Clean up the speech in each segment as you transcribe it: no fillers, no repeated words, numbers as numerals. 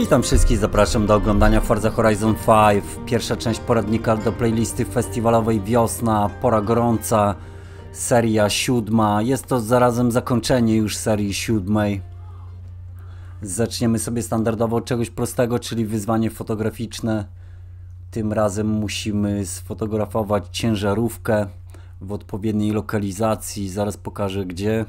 Witam wszystkich, zapraszam do oglądania Forza Horizon 5. Pierwsza część poradnika do playlisty festiwalowej Wiosna, pora gorąca, seria 7. Jest to zarazem zakończenie już serii 7. Zaczniemy sobie standardowo od czegoś prostego, czyli wyzwanie fotograficzne. Tym razem musimy sfotografować ciężarówkę w odpowiedniej lokalizacji. Zaraz pokażę gdzie.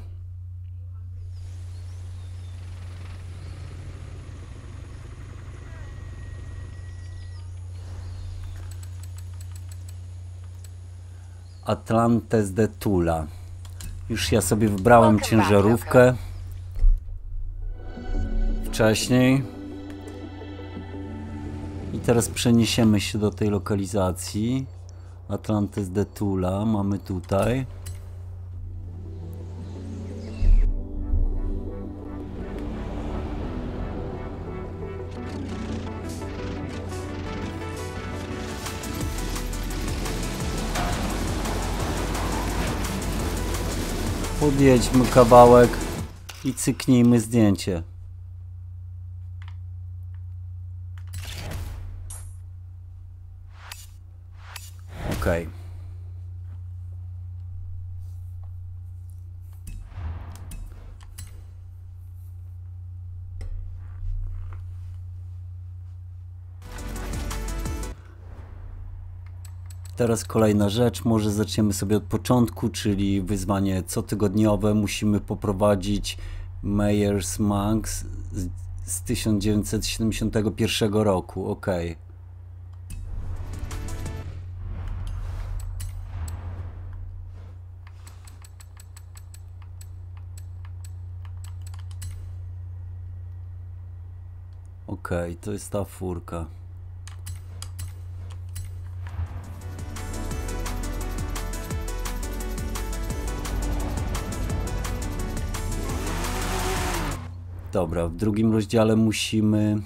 Atlantes de Tula. Już ja sobie wybrałem ciężarówkę wcześniej. I teraz przeniesiemy się do tej lokalizacji. Atlantes de Tula mamy tutaj. Podjedźmy kawałek i cyknijmy zdjęcie. Ok. Teraz kolejna rzecz, może zaczniemy sobie od początku, czyli wyzwanie cotygodniowe. Musimy poprowadzić Mayor's Manx z 1971 roku. Ok. Ok, to jest ta furka. Dobra, w drugim rozdziale musimy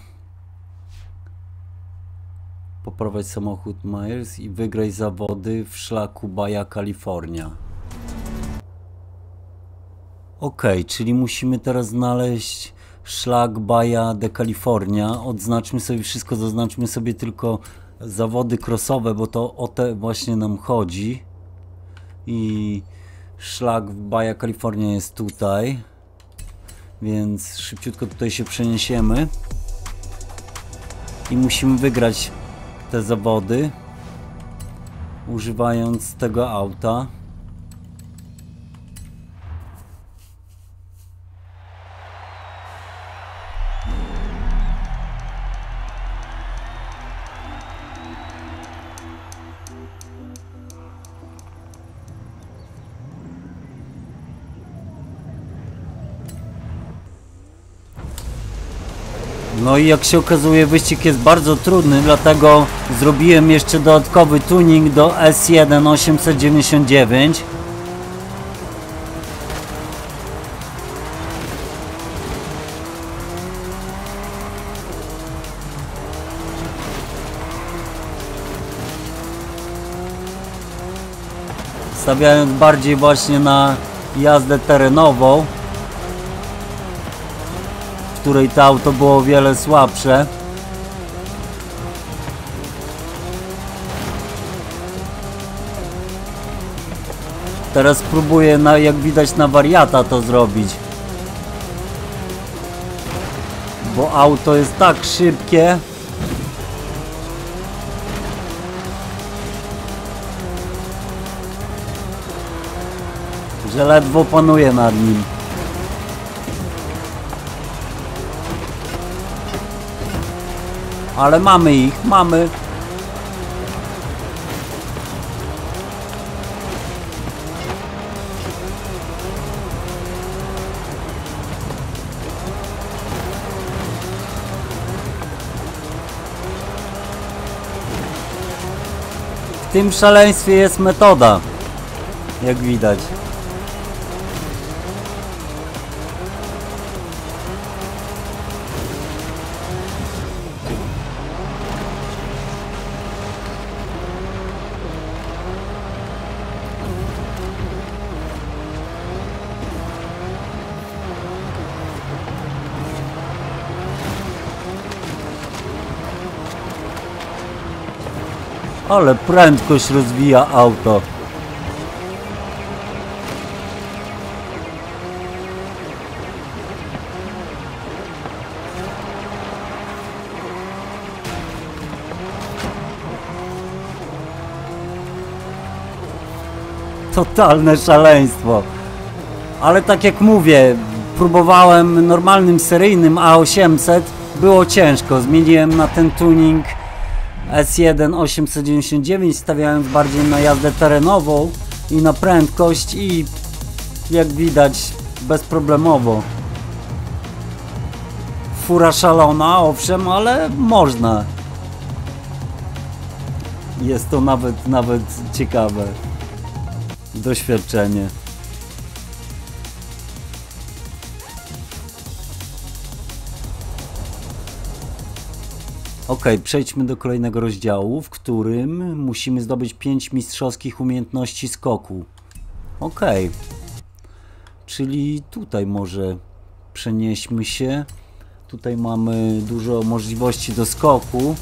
poprowadzić samochód Myers i wygrać zawody w szlaku Baja California. Ok, czyli musimy teraz znaleźć szlak Baja de California. Odznaczmy sobie wszystko, zaznaczmy sobie tylko zawody crossowe, bo to o te właśnie nam chodzi. I szlak Baja California jest tutaj. Więc szybciutko tutaj się przeniesiemy i musimy wygrać te zawody używając tego auta. No i jak się okazuje, wyścig jest bardzo trudny, dlatego zrobiłem jeszcze dodatkowy tuning do S1 899. Stawiając bardziej właśnie na jazdę terenową, w której to auto było o wiele słabsze. Teraz spróbuję, jak widać, na wariata to zrobić, bo auto jest tak szybkie, że ledwo panuję nad nim. Ale mamy ich, mamy. W tym szaleństwie jest metoda, jak widać. Ale prędkość rozwija auto. Totalne szaleństwo. Ale tak jak mówię, próbowałem normalnym seryjnym A800, było ciężko. Zmieniłem na ten tuning S1 899, stawiając bardziej na jazdę terenową i na prędkość i jak widać bezproblemowo. Fura szalona, owszem, ale można. Jest to nawet ciekawe doświadczenie. Ok, przejdźmy do kolejnego rozdziału, w którym musimy zdobyć 5 mistrzowskich umiejętności skoku. Ok, czyli tutaj może przenieśmy się. Tutaj mamy dużo możliwości do skoku.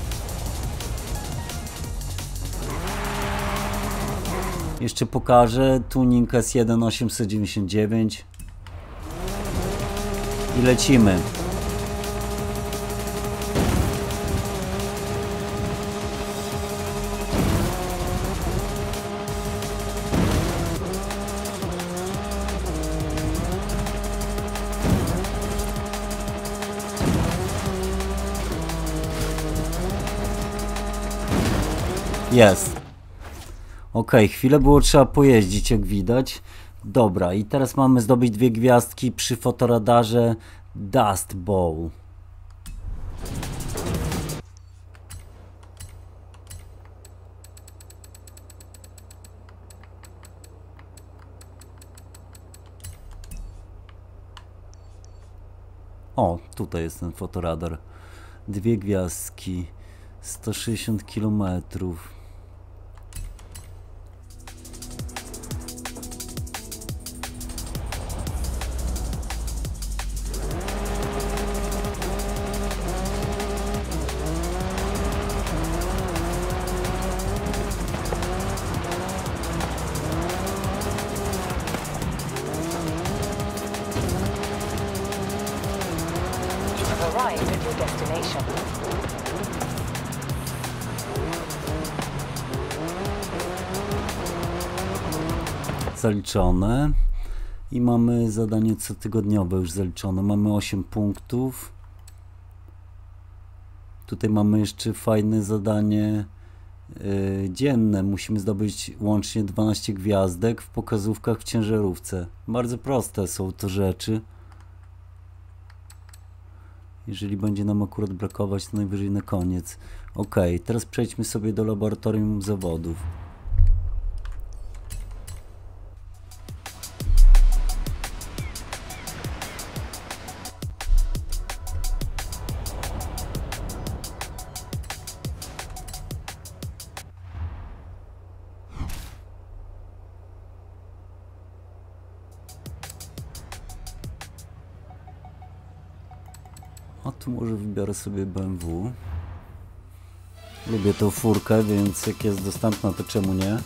Jeszcze pokażę tuning S1 899 i lecimy. Jest. Ok, chwilę było trzeba pojeździć, jak widać. Dobra, i teraz mamy zdobyć 2 gwiazdki przy fotoradarze Dust Bowl. O, tutaj jest ten fotoradar. 2 gwiazdki, 160 km. Zaliczone i mamy zadanie cotygodniowe już zaliczone. Mamy 8 punktów. Tutaj mamy jeszcze fajne zadanie dzienne. Musimy zdobyć łącznie 12 gwiazdek w pokazówkach w ciężarówce. Bardzo proste są to rzeczy. Jeżeli będzie nam akurat brakować, to najwyżej na koniec. Ok, teraz przejdźmy sobie do laboratorium zawodów. A tu może wybiorę sobie BMW. Lubię tą furkę, więc jak jest dostępna, to czemu nie?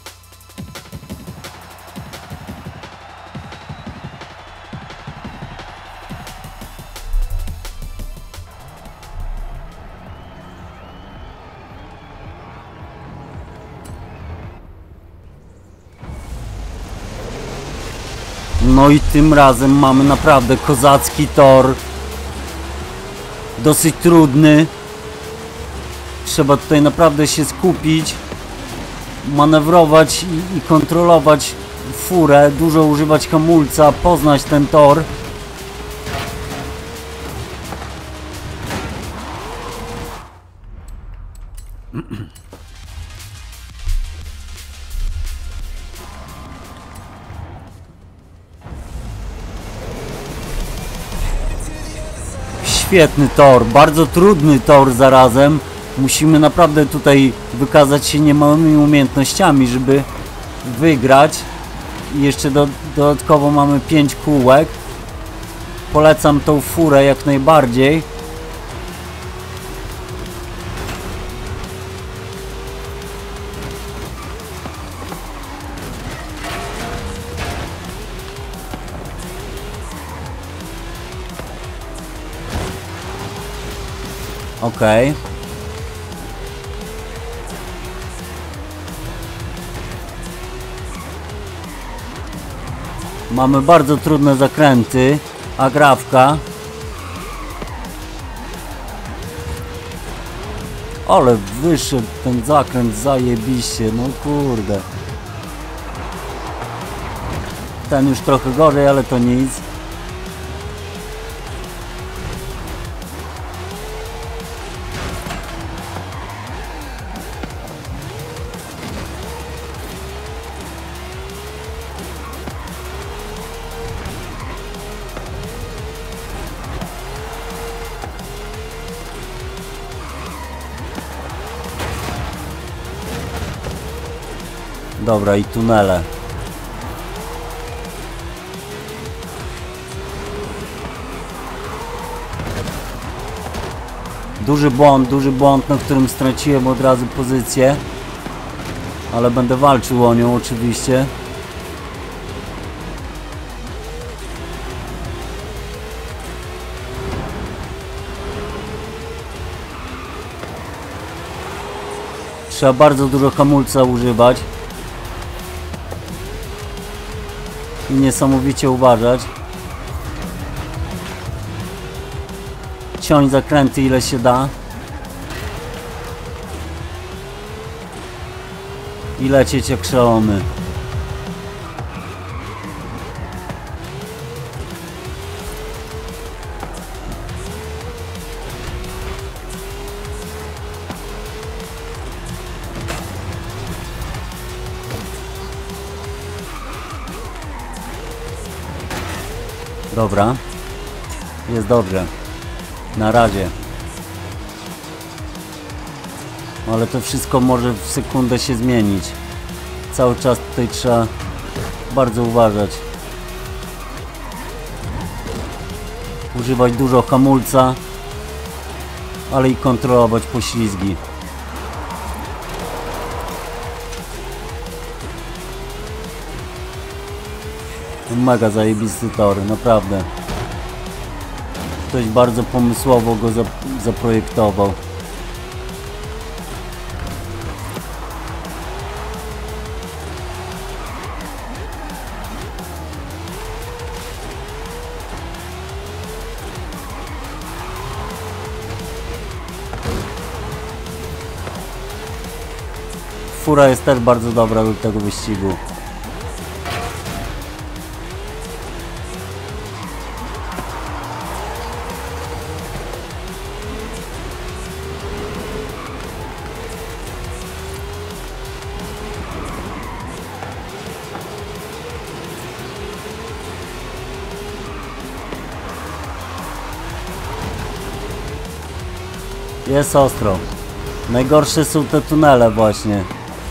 No i tym razem mamy naprawdę kozacki tor. Dosyć trudny. Trzeba tutaj naprawdę się skupić, manewrować i kontrolować furę, dużo używać hamulca, poznać ten tor. Świetny tor, bardzo trudny tor zarazem. Musimy naprawdę tutaj wykazać się niemałymi umiejętnościami, żeby wygrać. I jeszcze dodatkowo mamy 5 kółek. Polecam tą furę jak najbardziej. Okej. Mamy bardzo trudne zakręty. Agrawka. Ale wyszedł ten zakręt zajebiście, no kurde. Ten już trochę gorzej, ale to nic. Dobra, i tunele. Duży błąd, na którym straciłem od razu pozycję. Ale będę walczył o nią oczywiście. Trzeba bardzo dużo hamulca używać. I niesamowicie uważać. Ciąć zakręty ile się da. I lecieć jak szalony. Dobra. Jest dobrze. Na razie. Ale to wszystko może w sekundę się zmienić. Cały czas tutaj trzeba bardzo uważać. Używać dużo hamulca, ale i kontrolować poślizgi. Mega zajebisty tor, naprawdę. Ktoś bardzo pomysłowo go zaprojektował. Fura jest też bardzo dobra do tego wyścigu. Jest ostro. Najgorsze są te tunele właśnie.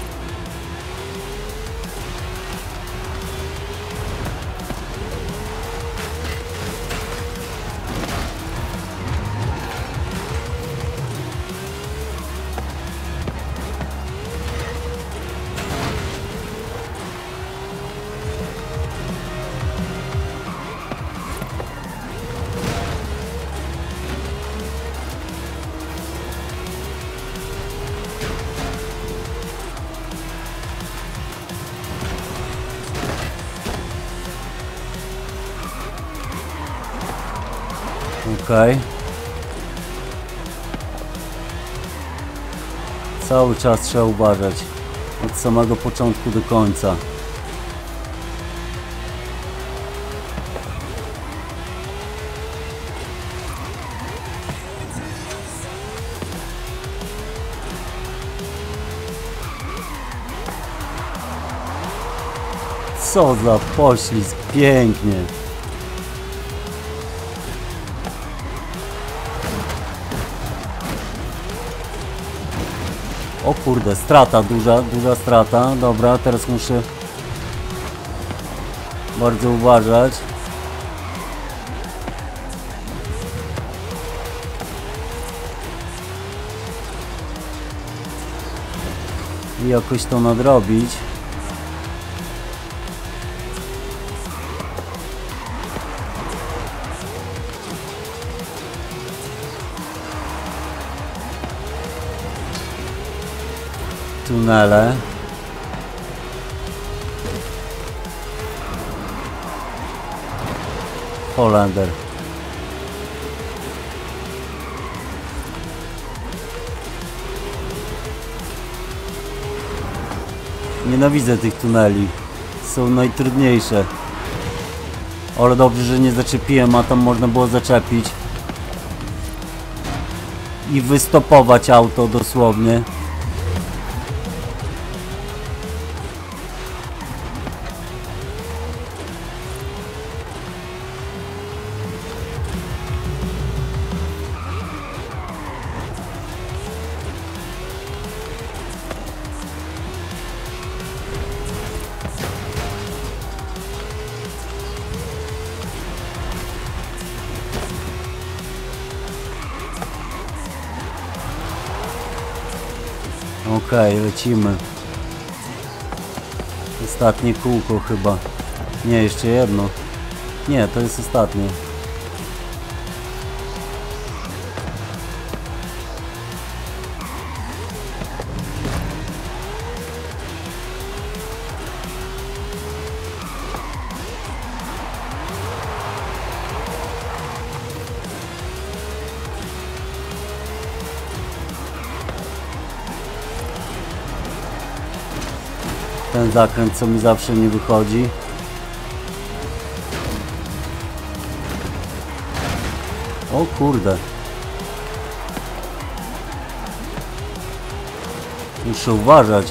Okej. Cały czas trzeba uważać. Od samego początku do końca. Co za poślizg, pięknie. O kurde, strata, duża strata. Dobra, teraz muszę bardzo uważać. I jakoś to nadrobić. tunele. Holender. Nienawidzę tych tuneli. Są najtrudniejsze. Ale dobrze, że nie zaczepiłem, a tam można było zaczepić. I wystopować auto dosłownie. Okej, lecimy. Ostatnie kółko chyba. Nie, jeszcze jedno. Nie, to jest ostatnie. Ten zakręt, co mi zawsze nie wychodzi. O kurde. Muszę uważać.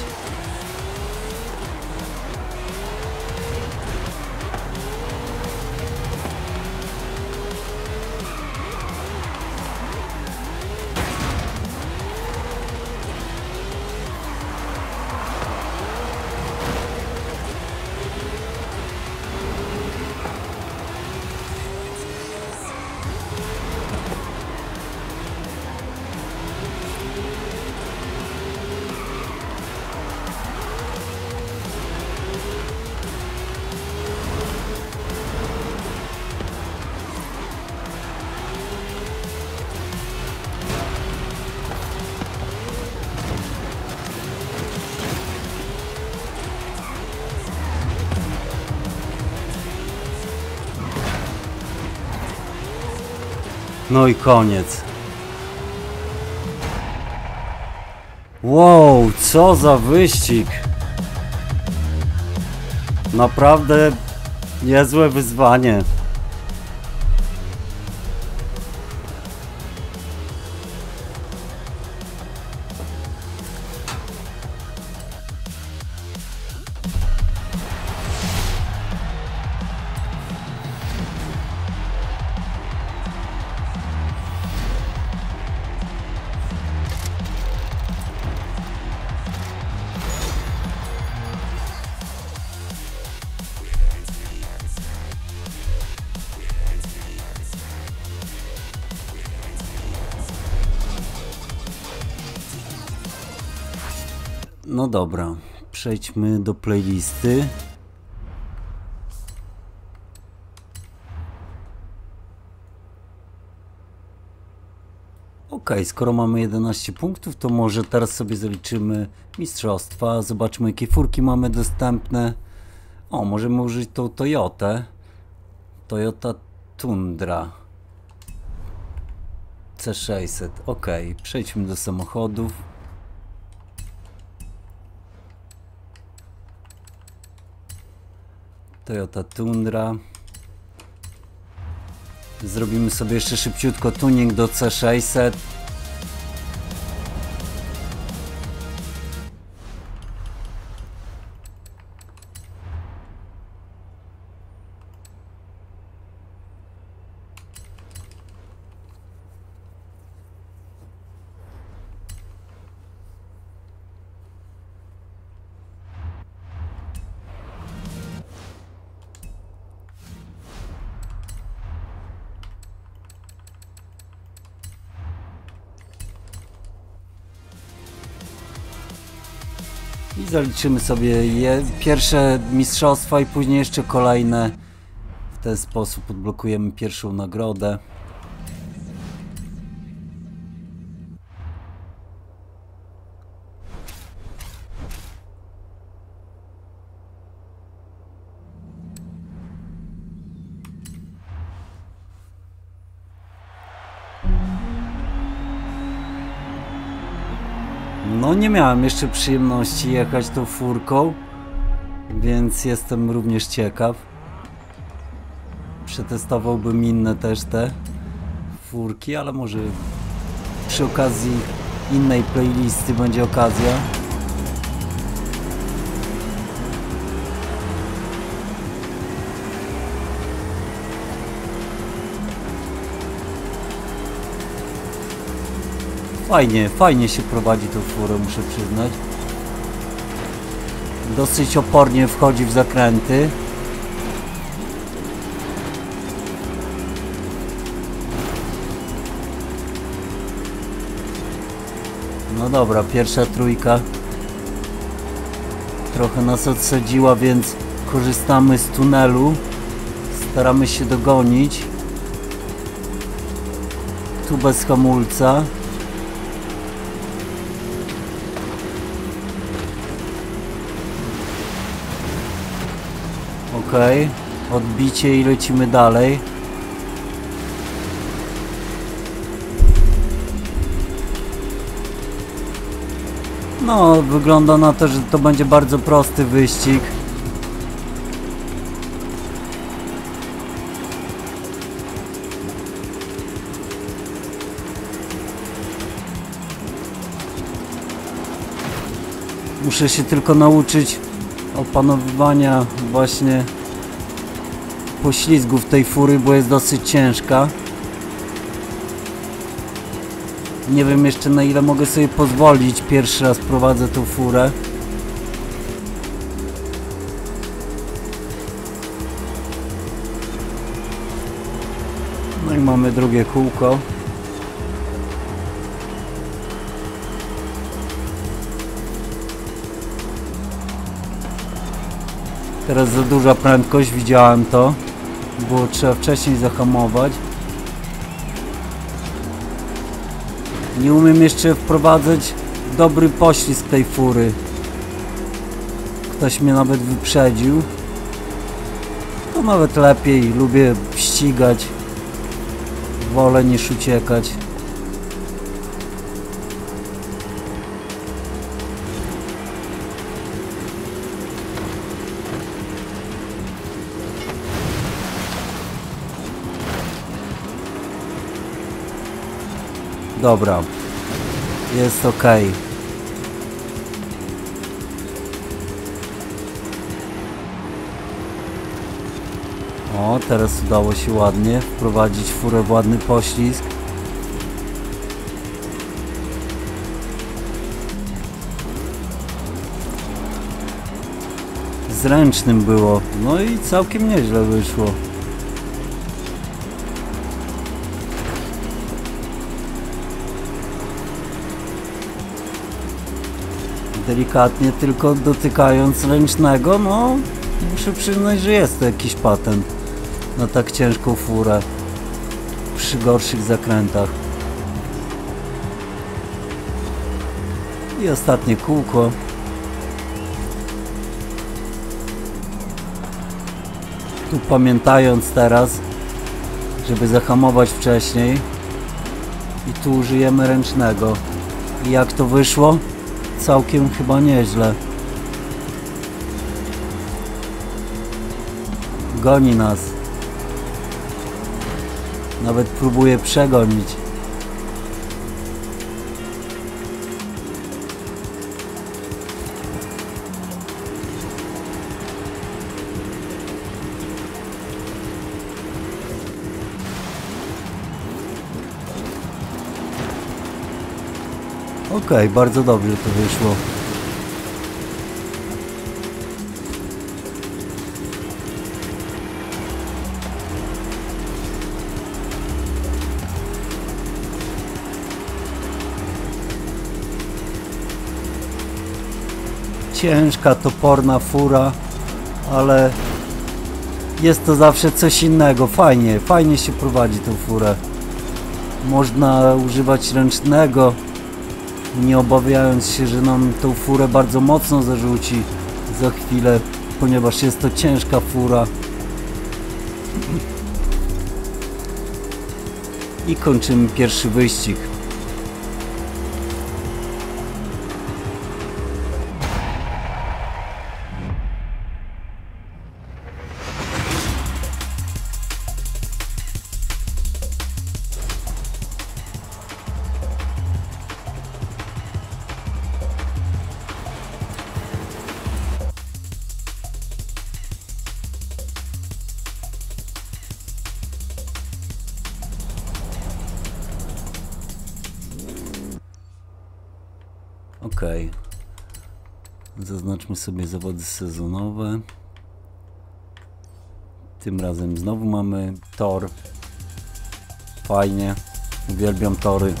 No i koniec. Wow, co za wyścig. Naprawdę niezłe wyzwanie. No dobra, przejdźmy do playlisty. Ok, skoro mamy 11 punktów, to może teraz sobie zaliczymy mistrzostwa. Zobaczmy, jakie furki mamy dostępne. O, możemy użyć tą Toyotę. Toyota Tundra C600. Ok, przejdźmy do samochodów. Toyota Tundra. Zrobimy sobie jeszcze szybciutko tuning do C600. I zaliczymy sobie pierwsze mistrzostwa i później jeszcze kolejne. W ten sposób odblokujemy pierwszą nagrodę. No nie miałem jeszcze przyjemności jechać tą furką, więc jestem również ciekaw. Przetestowałbym inne też te furki, ale może przy okazji innej playlisty będzie okazja. Fajnie się prowadzi tą furę, muszę przyznać. Dosyć opornie wchodzi w zakręty. No dobra, pierwsza trójka trochę nas odsadziła, więc korzystamy z tunelu. Staramy się dogonić. Tu bez hamulca. Okej, odbicie i lecimy dalej. No, wygląda na to, że to będzie bardzo prosty wyścig. Muszę się tylko nauczyć opanowywania właśnie poślizgów tej fury, bo jest dosyć ciężka. Nie wiem jeszcze, na ile mogę sobie pozwolić. Pierwszy raz prowadzę tą furę. No i mamy drugie kółko. Teraz za duża prędkość, widziałem to. Było trzeba wcześniej zahamować. Nie umiem jeszcze wprowadzać dobry poślizg tej fury. Ktoś mnie nawet wyprzedził. To nawet lepiej, lubię ścigać. Wolę niż uciekać. Dobra, jest ok. O, teraz udało się ładnie wprowadzić furę w ładny poślizg. Zręcznym było, no i całkiem nieźle wyszło. Delikatnie tylko dotykając ręcznego, no muszę przyznać, że jest to jakiś patent na tak ciężką furę przy gorszych zakrętach. I ostatnie kółko. Tu pamiętając teraz, żeby zahamować wcześniej, i tu użyjemy ręcznego. I jak to wyszło? Całkiem chyba nieźle. Goni nas. Nawet próbuje przegonić. Okej, bardzo dobrze to wyszło. Ciężka, toporna fura, ale jest to zawsze coś innego. Fajnie się prowadzi tą furę. Można używać ręcznego, nie obawiając się, że nam tą furę bardzo mocno zarzuci za chwilę, ponieważ jest to ciężka fura. I kończymy pierwszy wyścig. Ok. Zaznaczmy sobie zawody sezonowe. Tym razem znowu mamy tor. Fajnie. Uwielbiam tory.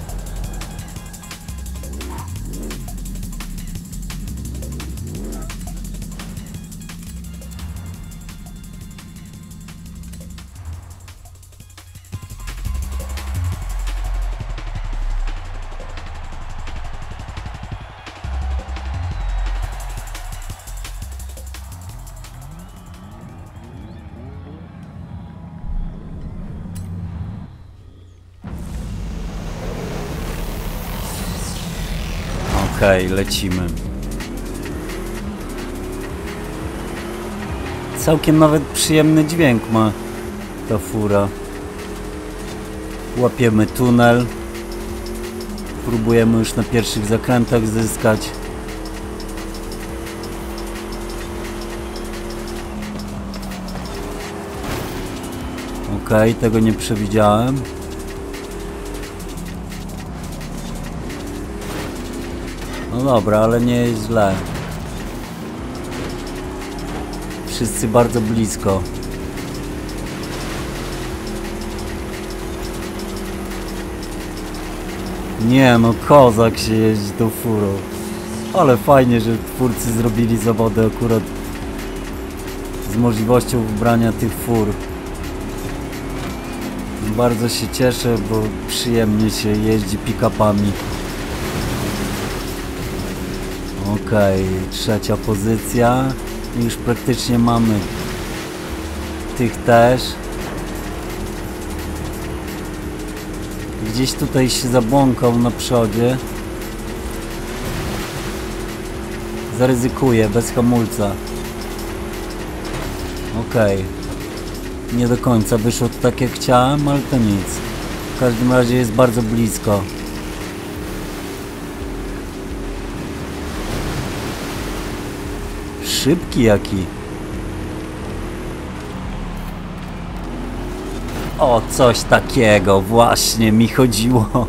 Okej, lecimy. Całkiem nawet przyjemny dźwięk ma ta fura. Łapiemy tunel. Próbujemy już na pierwszych zakrętach zyskać. Okej, tego nie przewidziałem. No dobra, ale nie jest źle. Wszyscy bardzo blisko. Nie no, kozak się jeździ tą furą. Ale fajnie, że twórcy zrobili zawody akurat z możliwością wybrania tych fur. Bardzo się cieszę, bo przyjemnie się jeździ pick-upami. Okej, trzecia pozycja. Już praktycznie mamy tych też. Gdzieś tutaj się zabłąkał na przodzie. Zaryzykuję, bez hamulca. Okej. Nie do końca wyszło to tak jak chciałem, ale to nic. W każdym razie jest bardzo blisko. Szybki jaki. O, coś takiego właśnie mi chodziło.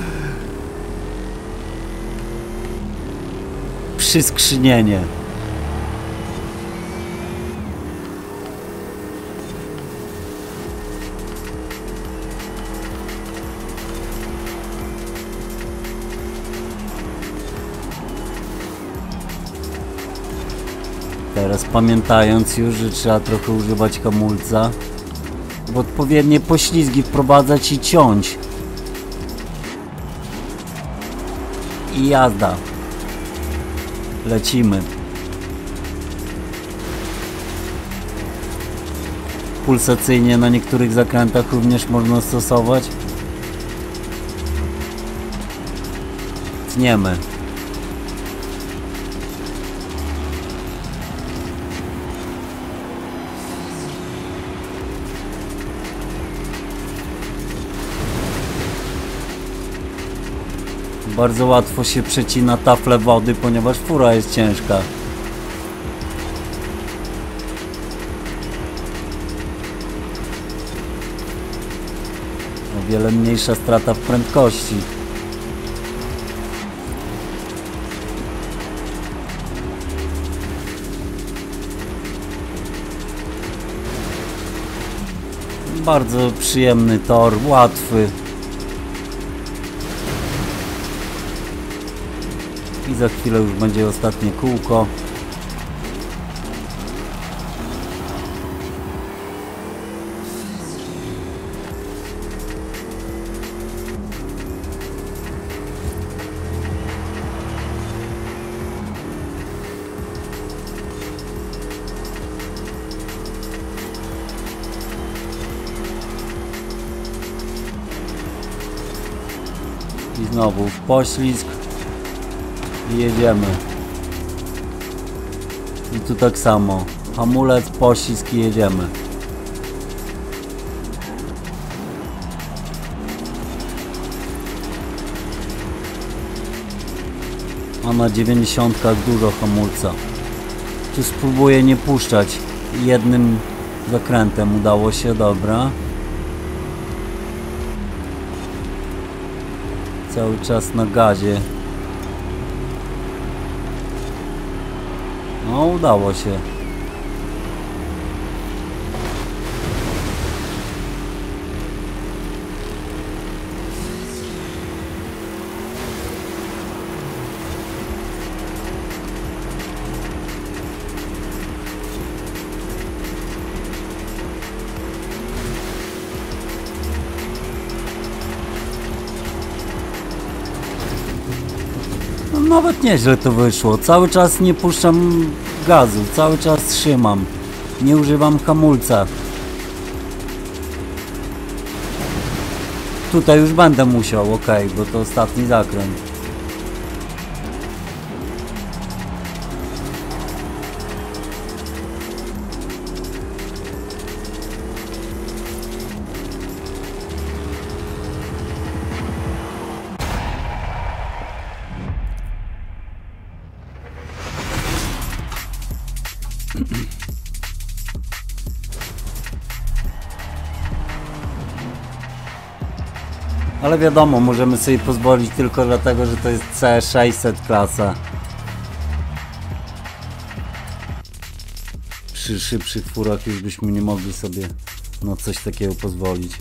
Przyskrzynienie. Teraz pamiętając już, że trzeba trochę używać hamulca, w odpowiednie poślizgi wprowadzać i ciąć. I jazda. Lecimy. Pulsacyjnie na niektórych zakrętach również można stosować. Tniemy. Bardzo łatwo się przecina taflę wody, ponieważ fura jest ciężka. O wiele mniejsza strata w prędkości. Bardzo przyjemny tor, łatwy. I za chwilę już będzie ostatnie kółko. I znowu w poślizg. I jedziemy. I tu tak samo. Hamulec, poślizg i jedziemy. A na 90 dużo hamulca. Tu spróbuję nie puszczać. Jednym zakrętem udało się, dobra. Cały czas na gazie. No, udało się. No, nawet nieźle to wyszło. Cały czas nie puszczam gazu, cały czas trzymam. Nie używam hamulca. Tutaj już będę musiał, ok, bo to ostatni zakręt. Ale wiadomo, możemy sobie pozwolić tylko dlatego, że to jest C600 klasa. Przy szybszych furach już byśmy nie mogli sobie na coś takiego pozwolić.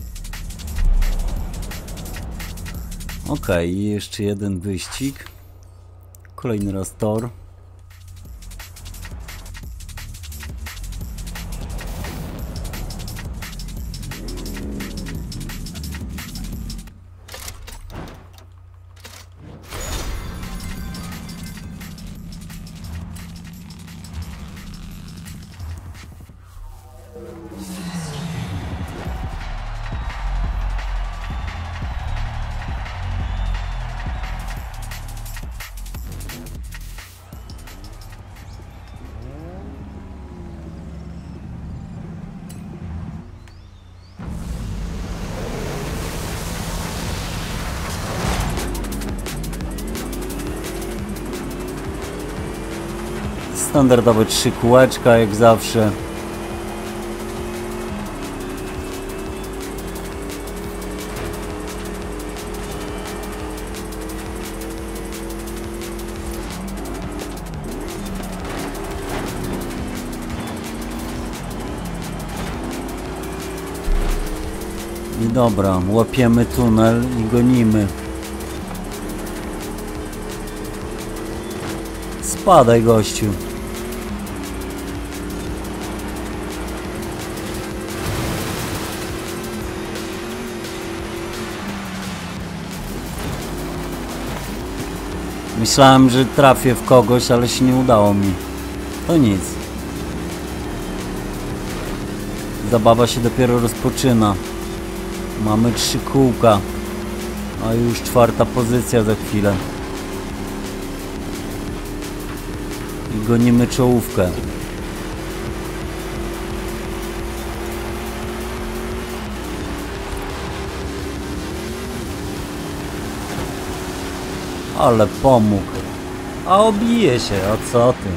Ok, jeszcze jeden wyścig. Kolejny raz tor. Standardowe 3 kółeczka jak zawsze. I dobra, łapiemy tunel i gonimy. Spadaj, gościu. Myślałem, że trafię w kogoś, ale się nie udało mi. To nic. Zabawa się dopiero rozpoczyna. Mamy 3 kółka, a już 4. pozycja za chwilę. I gonimy czołówkę. Ale pomógł. A obije się, a co ty?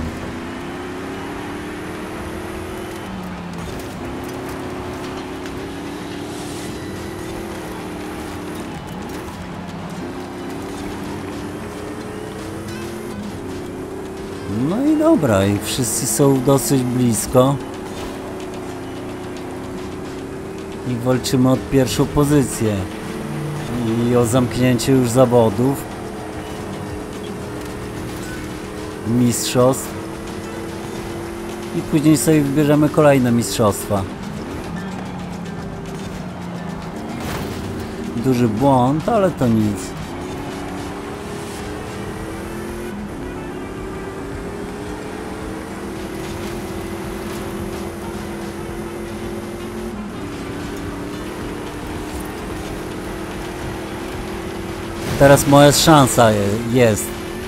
No i dobra, i wszyscy są dosyć blisko. I walczymy o pierwszą pozycję. I o zamknięcie już zawodów. Mistrzostw. I później sobie wybierzemy kolejne mistrzostwa. Duży błąd, ale to nic. Teraz moja szansa jest.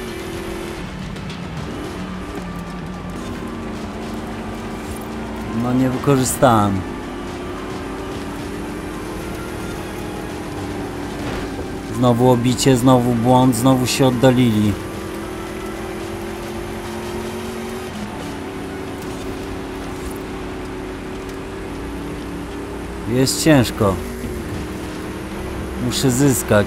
No nie wykorzystałem. Znowu obicie, znowu błąd, znowu się oddalili. Jest ciężko. Muszę zyskać.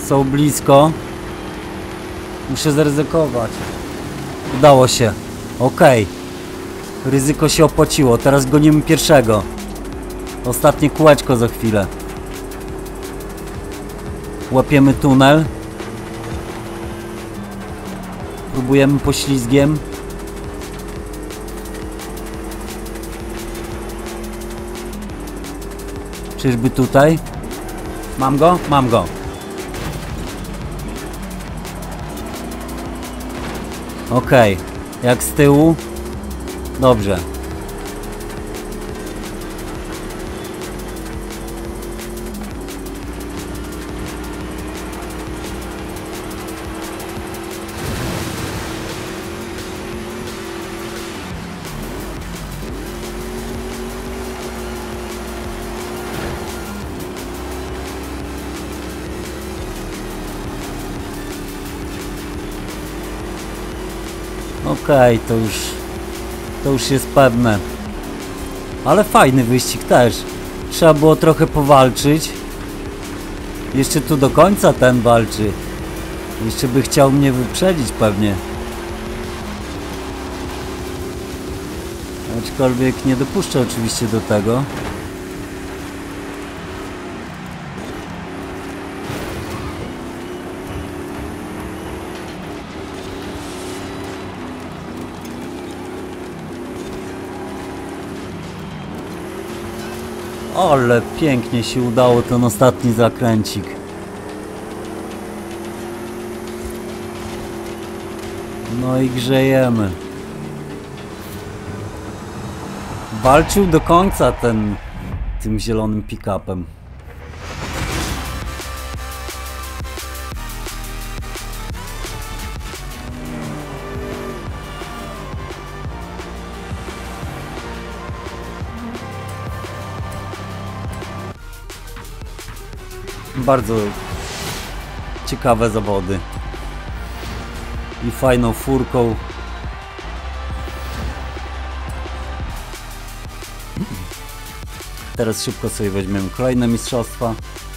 Są blisko. Muszę zaryzykować. Udało się. Okej. Ryzyko się opłaciło. Teraz gonimy pierwszego. Ostatnie kółeczko za chwilę. Łapiemy tunel. Próbujemy poślizgiem. Czyżby tutaj? Mam go? Mam go. Okej. Jak z tyłu? Dobrze. Okej, to już jest pewne. Ale fajny wyścig też. Trzeba było trochę powalczyć. Jeszcze tu do końca ten walczy. Jeszcze by chciał mnie wyprzedzić pewnie. Aczkolwiek nie dopuszczę oczywiście do tego. Ale pięknie się udało ten ostatni zakręcik. No i grzejemy. Walczył do końca tym zielonym pick-upem. Bardzo ciekawe zawody. I fajną furką. Teraz szybko sobie weźmiemy kolejne mistrzostwa.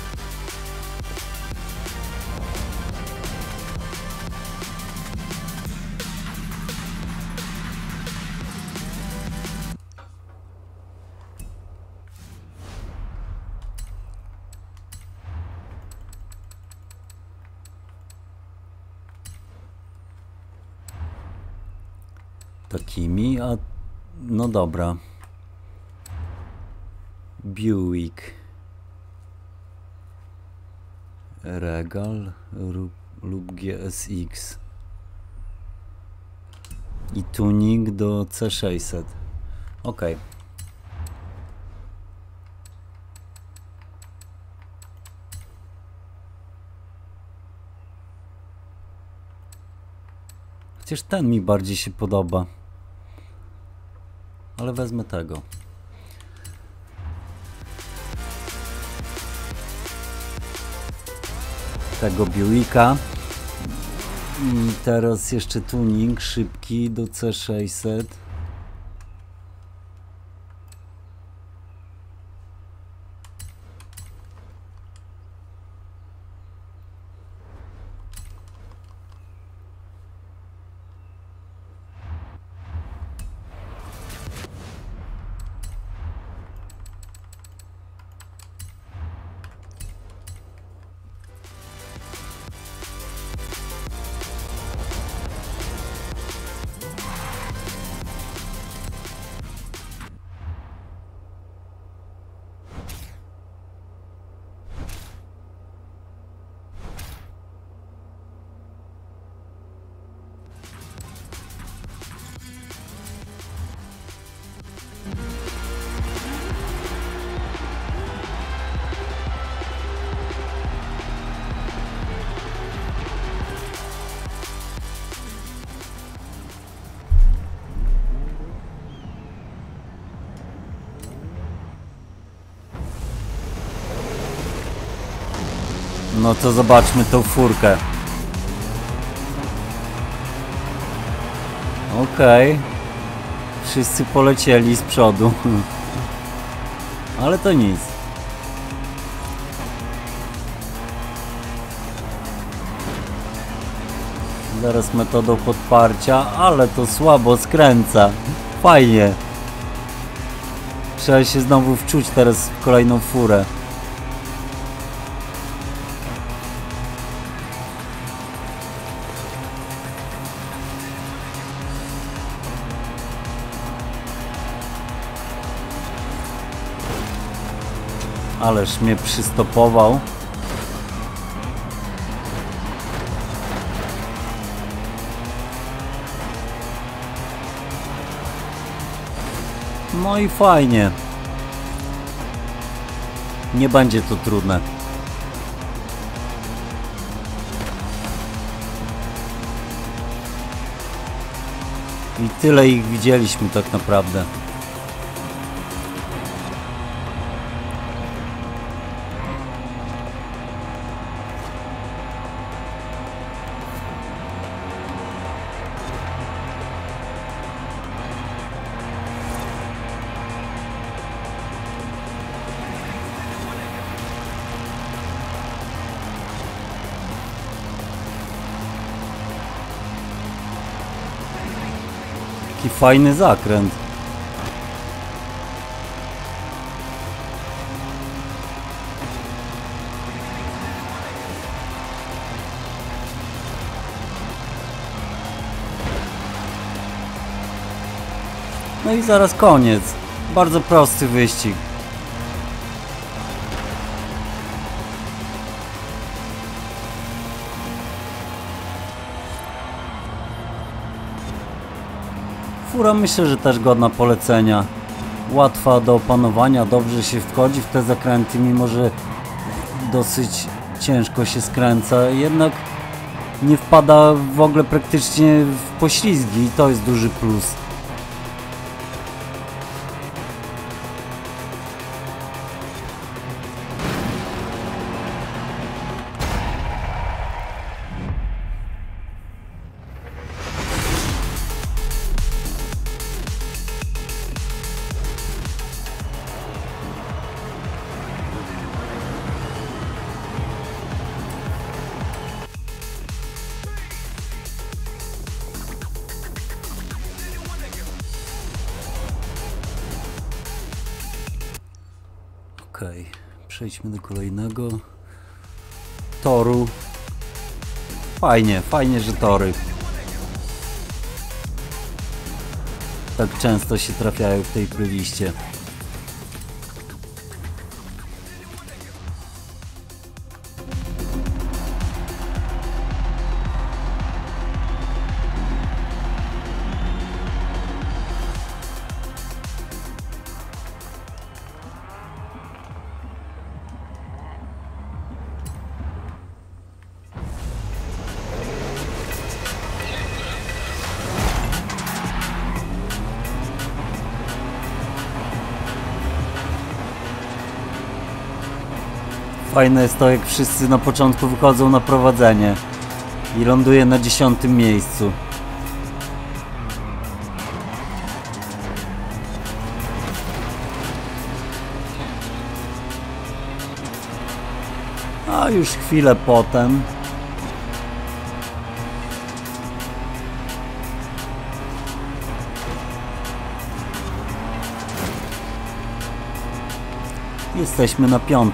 Takimi, a no dobra. Buick Regal lub GSX i tuning do C600. Ok. Chociaż ten mi bardziej się podoba. Ale wezmę tego. Tego Buicka. I teraz jeszcze tuning szybki do C600. No to zobaczmy tą furkę. Okej. Wszyscy polecieli z przodu. Ale to nic. Zaraz metodą podparcia, ale to słabo skręca. Fajnie. Trzeba się znowu wczuć teraz w kolejną furę. Ależ mnie przystopował. No i fajnie. Nie będzie to trudne. I tyle ich widzieliśmy tak naprawdę. Taki fajny zakręt. No i zaraz koniec. Bardzo prosty wyścig. Fura myślę, że też godna polecenia. Łatwa do opanowania, dobrze się wchodzi w te zakręty, mimo że dosyć ciężko się skręca. Jednak nie wpada w ogóle praktycznie w poślizgi i to jest duży plus. Okej, przejdźmy do kolejnego toru. Fajnie, fajnie, że tory tak często się trafiają w tej playliście. Fajne jest to, jak wszyscy na początku wychodzą na prowadzenie i ląduje na 10. miejscu. A już chwilę potem jesteśmy na 5.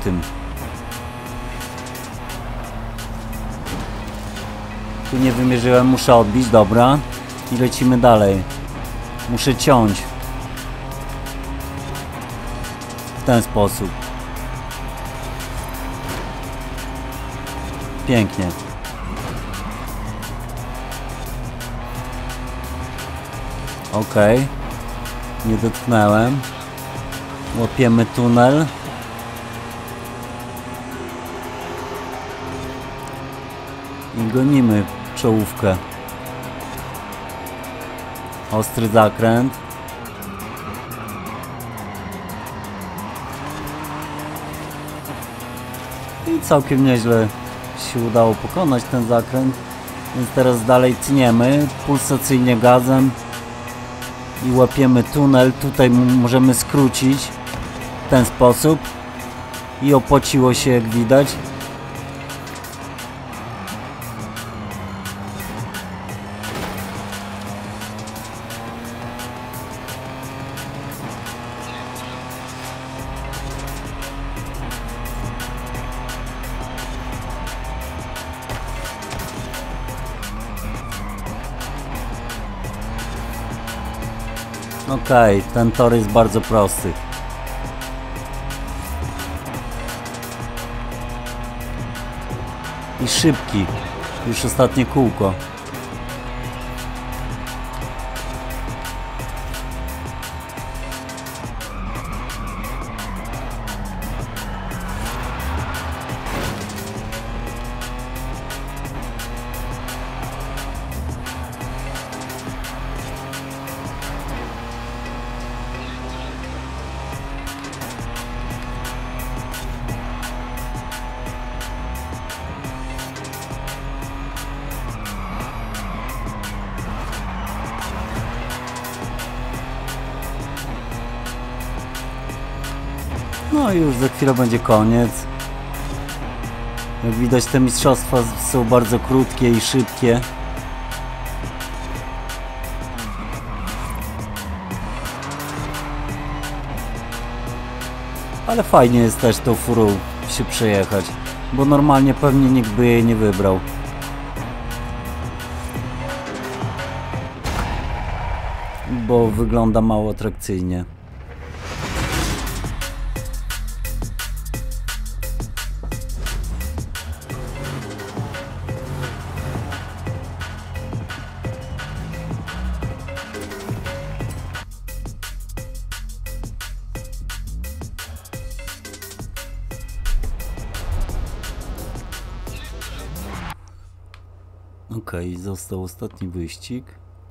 Tu nie wymierzyłem, muszę odbić, dobra. I lecimy dalej. Muszę ciąć. W ten sposób. Pięknie. Ok. Nie dotknąłem. Łapiemy tunel. I gonimy czołówkę. Ostry zakręt. I całkiem nieźle się udało pokonać ten zakręt. Więc teraz dalej tniemy pulsacyjnie gazem i łapiemy tunel. Tutaj możemy skrócić w ten sposób i opłaciło się, jak widać. Okej, ten tor jest bardzo prosty. I szybki. Już ostatnie kółko. No i już za chwilę będzie koniec. Jak widać, te mistrzostwa są bardzo krótkie i szybkie. Ale fajnie jest też tą furą się przejechać, bo normalnie pewnie nikt by jej nie wybrał. Bo wygląda mało atrakcyjnie. Okej, został ostatni wyścig.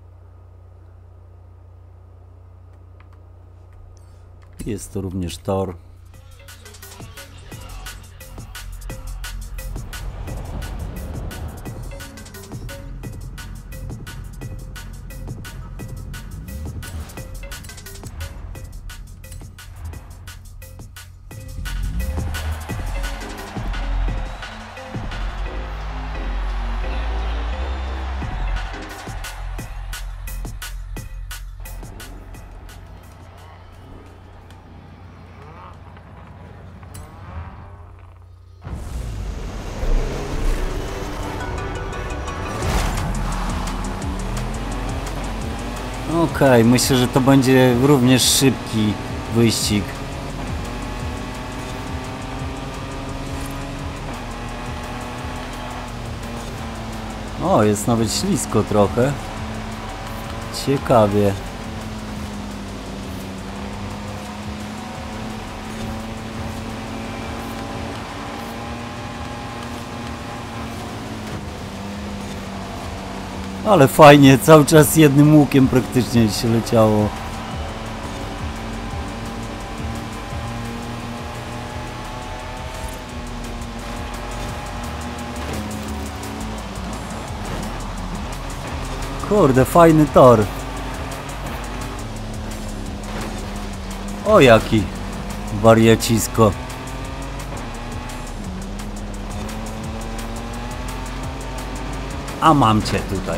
Jest to również tor. Okej, myślę, że to będzie również szybki wyścig. O, jest nawet ślisko trochę. Ciekawie. Ale fajnie, cały czas jednym łukiem praktycznie się leciało. Kurde, fajny tor. O, jaki wariacisko. A mam cię tutaj.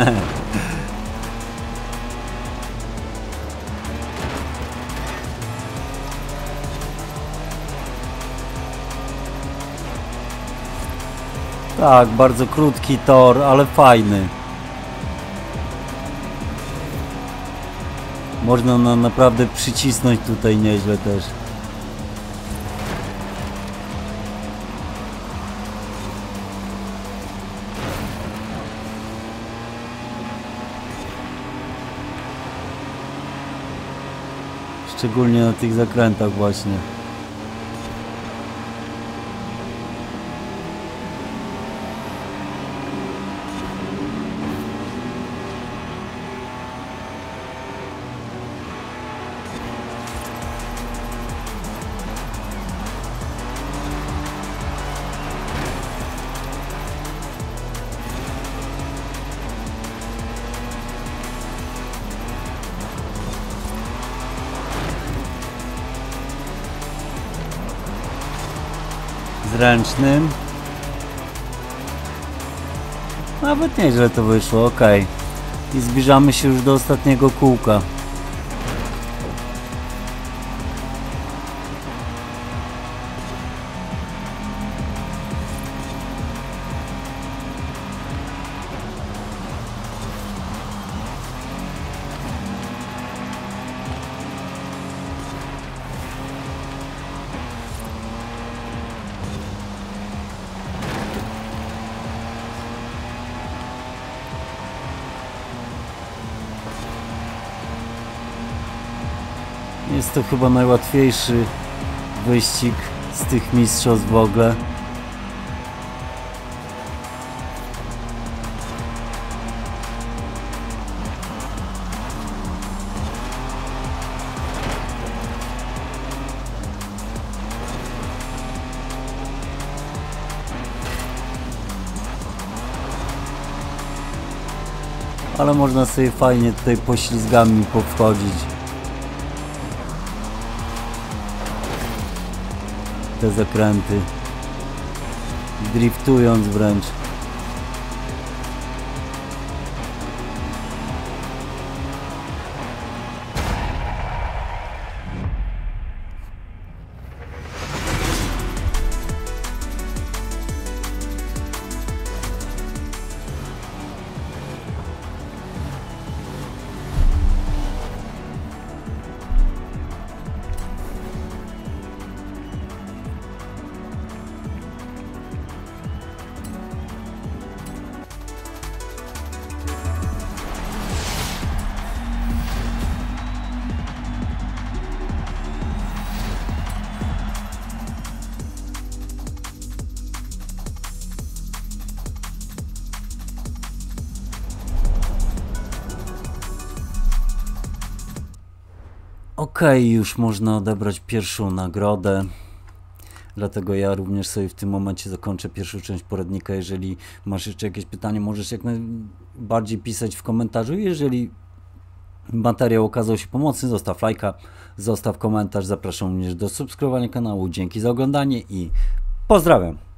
Tak, bardzo krótki tor, ale fajny. Można naprawdę przycisnąć tutaj nieźle też. Szczególnie na tych zakrętach właśnie. Zręcznym. Nawet nieźle to wyszło, ok. I zbliżamy się już do ostatniego kółka. Jest to chyba najłatwiejszy wyścig z tych mistrzostw w ogóle. Ale można sobie fajnie tutaj poślizgami powchodzić. Te zakręty. Driftując wręcz. Okej, już można odebrać pierwszą nagrodę. Dlatego ja również sobie w tym momencie zakończę pierwszą część poradnika. Jeżeli masz jeszcze jakieś pytanie, możesz jak najbardziej pisać w komentarzu. Jeżeli materiał okazał się pomocny, zostaw lajka, zostaw komentarz. Zapraszam również do subskrybowania kanału. Dzięki za oglądanie i pozdrawiam.